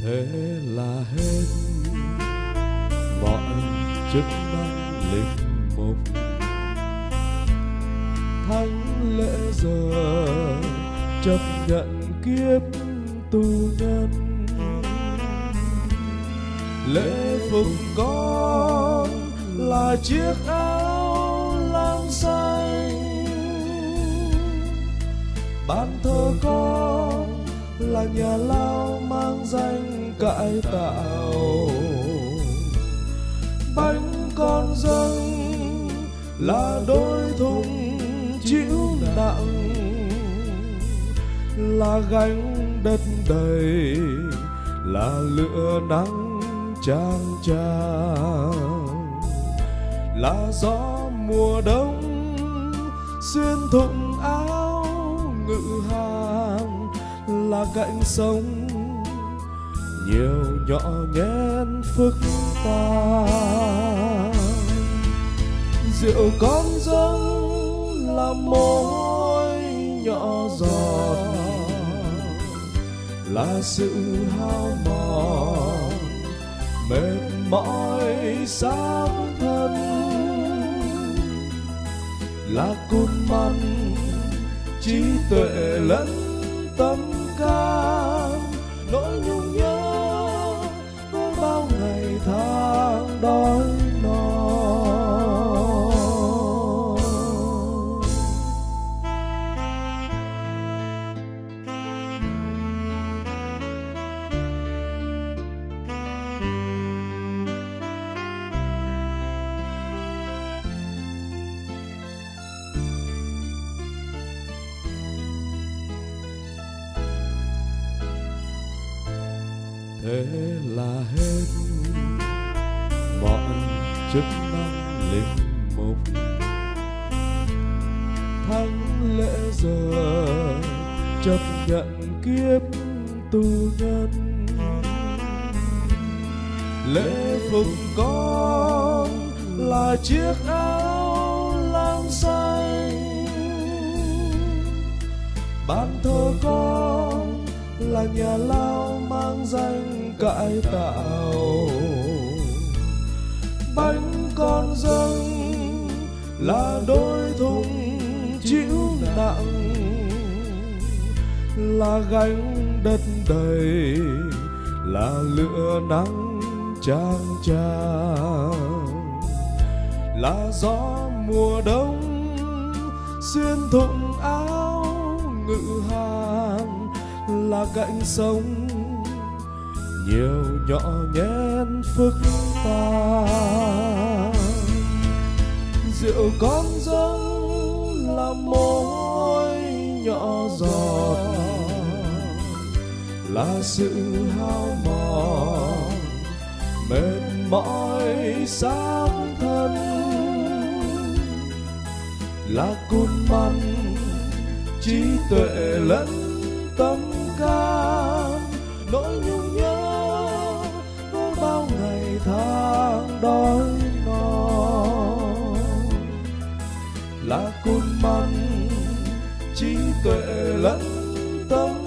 Thế là hết mọi chức năng linh mục, thánh lễ giờ chấp nhận kiếp tù nhân. Lễ phục con là chiếc áo lam xanh, ban thờ con là nhà lao mang danh cải tạo. Bánh con dâng là đôi thùng chịu nặng, là gánh đất đầy, là lửa nắng chang chang, là gió mùa đông xuyên thụng áo ngự hàng, là cạnh sông nhiều nhỏ nhén phức tạp. Rượu con dâng là mồ hôi nhỏ giọt, là sự hao mòn mệt mỏi xác thân, là cun mặn trí tuệ lẫn tâm can, nỗi nhung nhớ với bao ngày tháng đói no. Thế là hết mọi chức năng linh mục, thánh lễ giờ chấp nhận kiếp tù nhân. Lễ phục con là chiếc áo lam xanh, ban thờ con là nhà lao mang danh cải tạo. Bánh con dâng là đôi thùng chịu nặng, là gánh đất đầy, là lửa nắng chang chang, là gió mùa đông xuyên thụng áo ngự hàng, là cạnh sông nhiều nhỏ nhén phức tạp. Rượu con dâng là mồ hôi nhỏ giọt, là sự hao mòn mệt mỏi xác thân, là cun mặn trí tuệ lẫn tâm can, nỗi nhung nhớ với bao ngày tháng đói no, là cun mặn trí tuệ lẫn tâm